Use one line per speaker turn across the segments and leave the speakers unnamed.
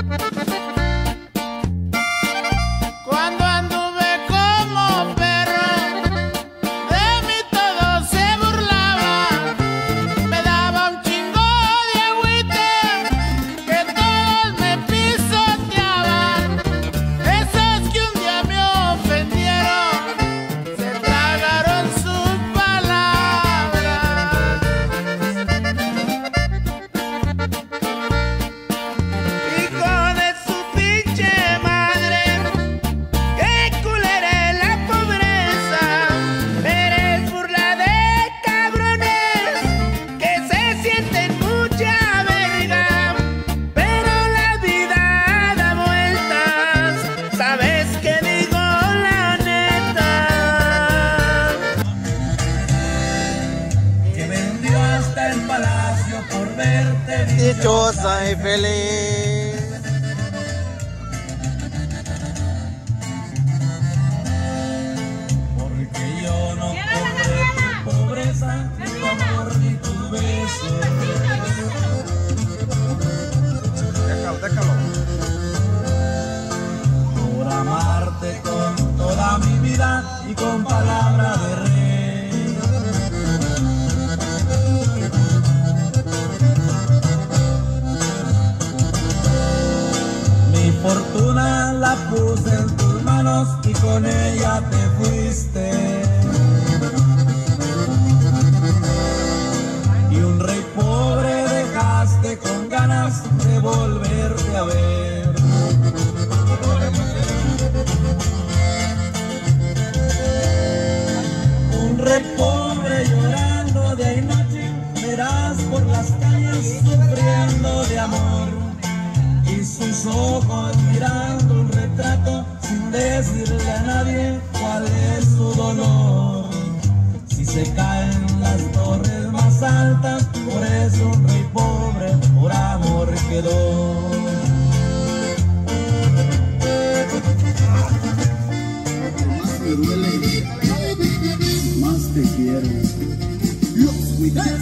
Cuando anduve como perro, de mí todo se burlaba. Me daba un chingo de agüite, que todos me pisoteaban. Esos que un día me ofendieron, se tragaron sus palabras. Y con su pinche madre, qué culera es la pobreza. Eres burla de cabrones que se sienten mucha verga, pero la vida da vueltas. Sabes que digo la neta.
Que vendió hasta el palacio por verte
Dichosa y feliz.
porque yo no compré tu pobreza, ni tu amor ni tu beso.
Déjalo.
Por amarte con toda mi vida y con palabra de rey. Mi fortuna la puse en tus manos y con ella te fuiste. Y un rey pobre dejaste con ganas de volverte a ver. Un rey pobre llorando de ahí noche, verás por las calles sufriendo de amor. Y sus ojos mirando un retrato sin decirle a nadie cuál es su dolor. Si se caen las torres más altas, por eso un rey pobre por amor quedó.
Más me duele, más te quiero. Los cuidados.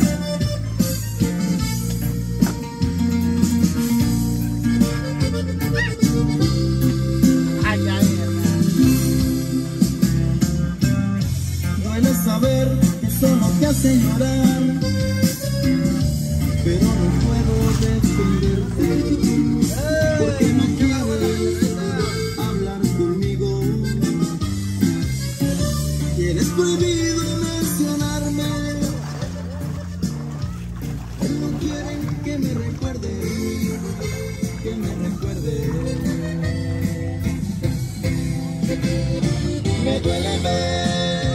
Duele saber que solo te hace llorar, pero no puedo defenderte, porque no quieres hablar conmigo. Tienes prohibido mencionarme, no quieren que me recuerde, que me recuerde. Me duele ver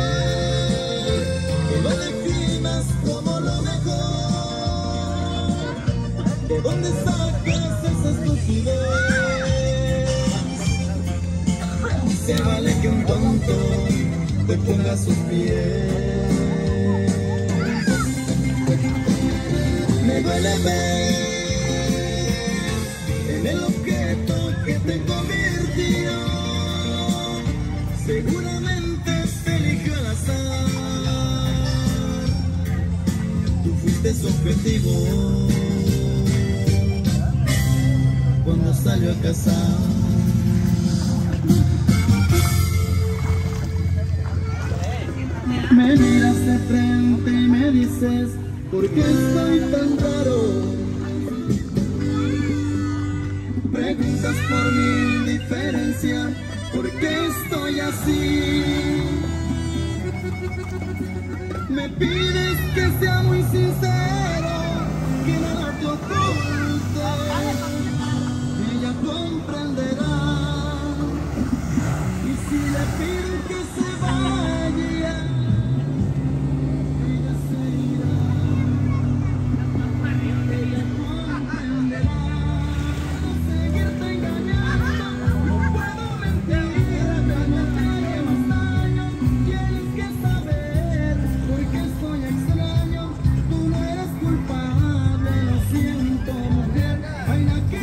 que lo definas como lo mejor. ¿De dónde sacas esa estupidez? Se vale que un tonto te ponga a sus pies. Me duele ver en el objeto que te convirtió. Seguramente te eligió al azar. Tú fuiste su objetivo cuando salió a cazar. Me miras de frente y me dices, ¿por qué estoy tan raro? Preguntas por mi indiferencia, ¿por qué estoy así? Me pides que sea muy sincero, que nada te oculte. Ella comprenderá. Y si le pido que se vaya, ella se irá. Ella comprenderá. No seguirte engañando, no puedo mentir, no te haré más daño. Tienes que saber por qué estoy extraño. Tú no eres culpable, lo siento, mujer. Ay, la que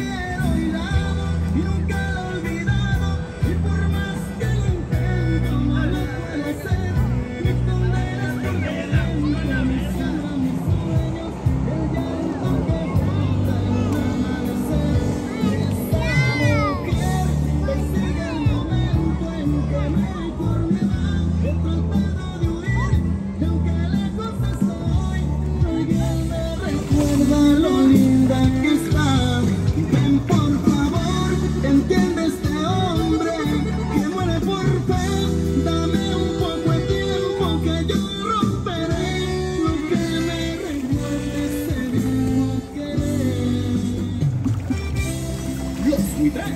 mi track.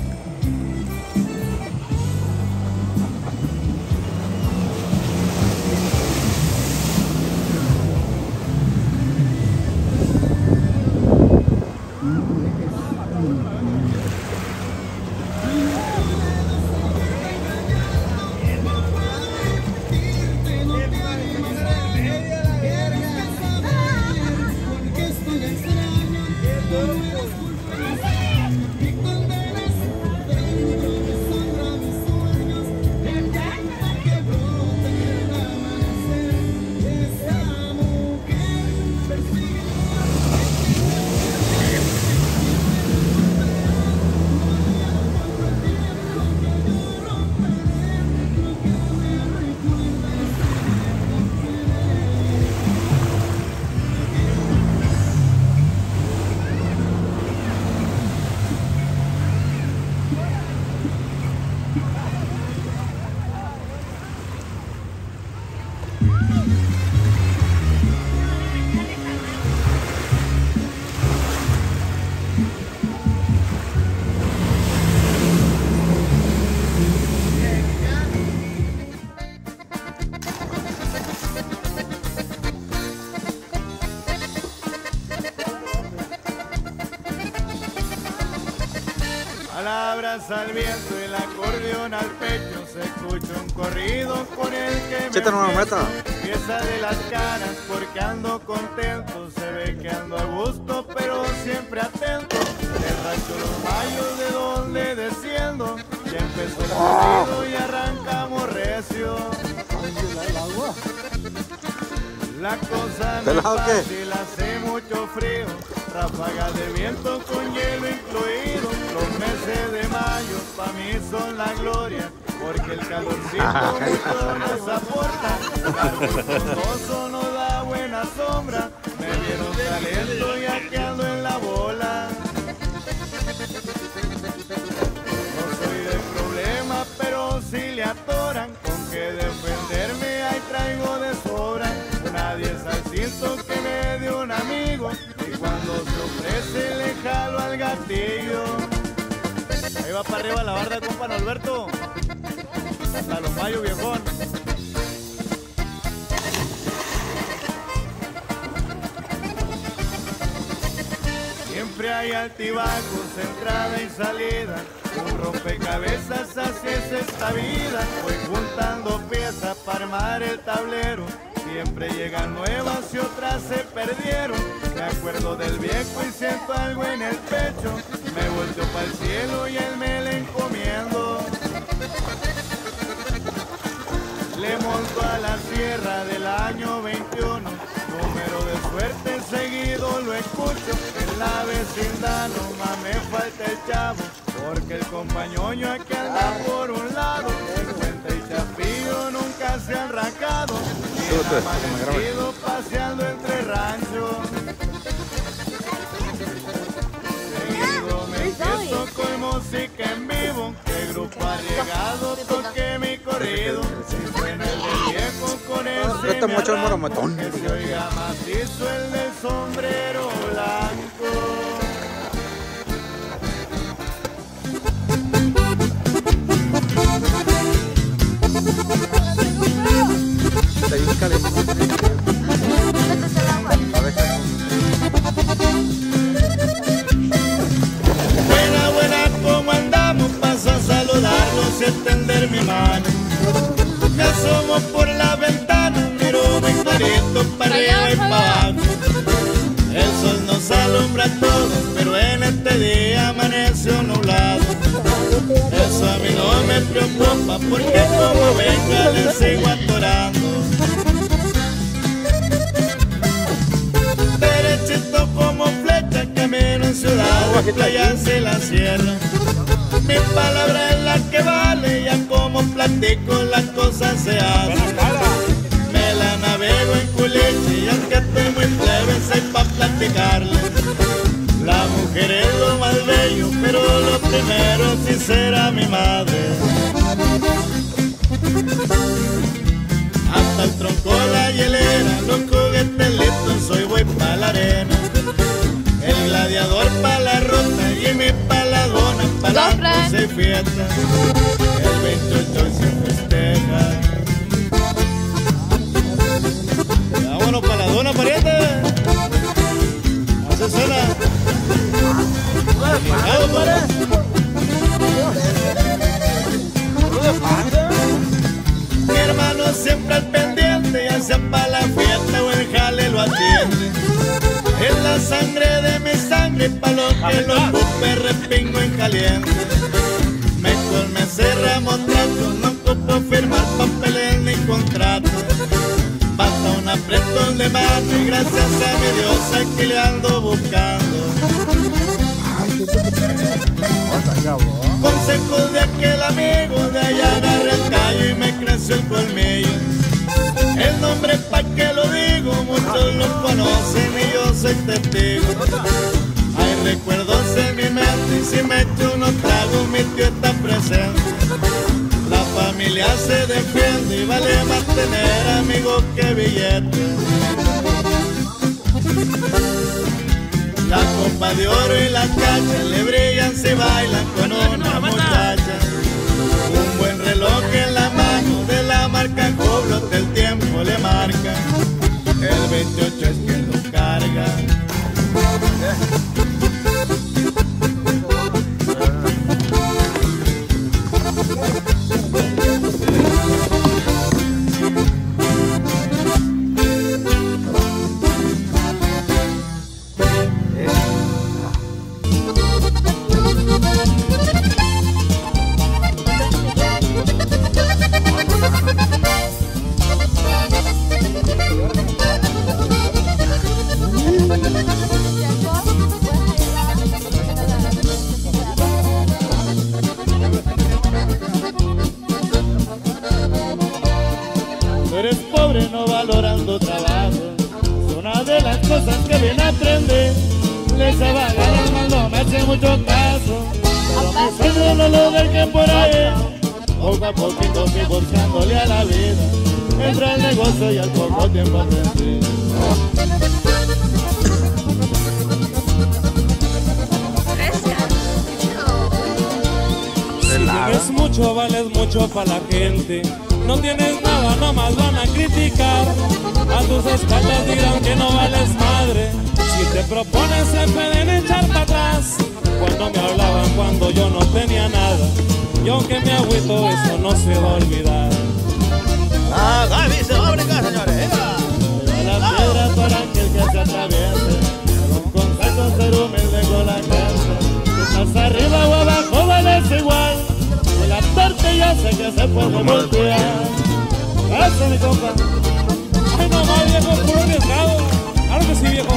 Palabras al viento y el acordeón al pecho, se escucha un corrido con el que me pieza de las caras porque ando contento, se ve que ando a gusto pero siempre atento. El rancho Los Mayos de donde desciendo, ya empezó el corrido y arrancamos recio. La cosa no es fácil, hace mucho frío, ráfagas de viento con hielo incluido. Los meses de mayo pa' mí son la gloria, porque el calorcito mucho nos aporta. El árbol frondoso nos da buena sombra, me vieron talento y aquí ando en la bola. No soy de problema, pero si le atoran, con que defenderme ahí traigo de sobra. Nadie es al cinto que me dio un amigo, y cuando se ofrece le jalo al gatillo. Ahí va para arriba la barda, compa Alberto. Hasta Los Mayos, viejón. Siempre hay altibajos, entrada y salida, un rompecabezas, así es esta vida. Voy juntando piezas para armar el tablero, siempre llegan nuevas y otras se perdieron. Me acuerdo del viejo y siento algo en el pecho, me volteo para el cielo y él me le encomiendo. Le monto a la sierra del año 21, número de suerte seguido lo escucho. En la vecindad nomás me falta el chavo, porque el compañoño aquí anda por un lado. 50 y chapillo nunca se han arrancado, y amanecido paseando entre ranchos. Seguido me empiezo con música en vivo, que grupo arriesgado toque mi corrido. Si suena el del viejo con ese me arranco, que se oiga macizo el del sombrero blanco. Buena, ¿cómo andamos? Paso a saludarlos y extender mi mano. Me asomo por la ventana, miro muy clarito para arriba y para abajo. El sol nos alumbra a todos, pero en este día amaneció nublado. Eso a mí no me preocupa, porque como venga le sigo atorando. Derechito como flecha, camino en ciudad, playas y la sierra. Mi palabra es la que vale, ya como platico las cosas se hacen. Me la navego en culichi y aunque estoy muy plebe, soy pa' platicarle. La mujer es lo más bello, pero lo primero sí será mi madre. Hasta el tronco, la hielera, los juguetes listos, hoy voy pa' la arena. El gladiador pa' la ruta y mi pa' la dona, fiesta, el 28 se festeja. Vámonos para la dona, pariente. Hace cena. Mi hermano siempre al pendiente, ya sea para la fiesta o el jale lo atiende. Es la sangre de mi sangre, pa' lo que lo ocupe repingo en caliente. Mejor me cerramos tratos, no ocupo firmar papeles ni contratos. Basta un apretón de mano y gracias a mi Dios aquí le ando buscando. Consejos de aquel amigo, de allá agarré el callo y me creció el colmillo. El nombre pa' que lo digo, muchos lo conocen y yo soy testigo. Hay recuerdos en mi mente y si me echo unos tragos mi tío está presente. La familia se defiende y vale más tener amigos que billetes. La copa de oro y las cachas le brillan si bailan con una muchacha. Un buen reloj en la mano de la marca Hublot, el tiempo le marca. El 28 es quien lo carga. Eres pobre no valorando trabajo, es una de las cosas que bien aprendí. Les va a ganar mal, no me hace mucho caso, pero mi sueño no lo dejé por ahí. Poco a poquito fui buscándole a la vida, entré al negocio y al poco tiempo aprendí.
Si tienes mucho, vales mucho para la gente. No tienes nada, nomás van a criticar. A tus espaldas dirán que no vales madre. Si te propones se pueden echar para atrás. Cuando me hablaban cuando yo no tenía nada, y aunque me agüito eso no se va a olvidar.
Ah, Gaby se va a brincar, señores.
Lleva la piedra para aquel que se atraviese. Un consejo ser humilde con la gente. Si estás arriba o abajo vales igual. De la tortilla sé que se puede voltear. Eso mi compa.
Ay no más viejo, puro arriesgado. Claro que sí viejo.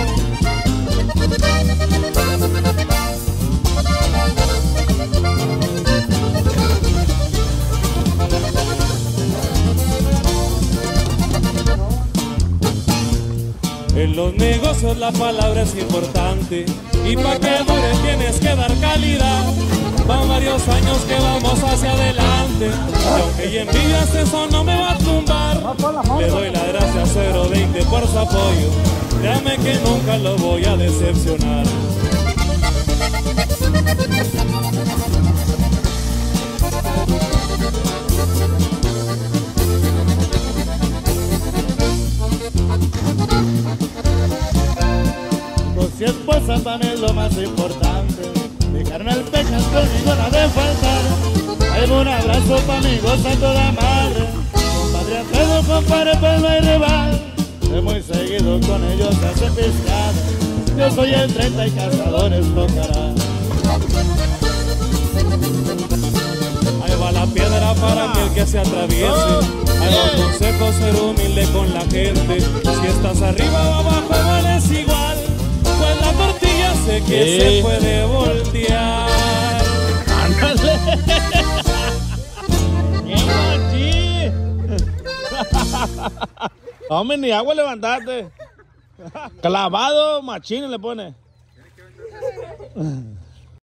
En los negocios la palabra es importante y para que dure tienes que dar calidad. Van varios años que vamos hacia adelante y aunque envidias eso no me va a tumbar. Le doy las gracias a 020 por su apoyo, créame que nunca lo voy a decepcionar.
Si esposa para mí es lo más importante. Mi carnal Pecas conmigo no ha de faltar. Hay un abrazo pa' mi goza toda madre. Compadre Alfredo, compadre, pues no hay rival. De muy seguido con ellos se hace piscada. Yo soy el 30 y cazadores tocará.
Ahí va la piedra para aquel que se atraviese. Ahí va el consejo ser humilde con la gente. Si estás arriba o abajo vales igual. Pues la tortilla sé que se puede voltear.
¡Ándale! ¡Qué machín! Hombre, ni agua levantaste. Clavado, machín le pone.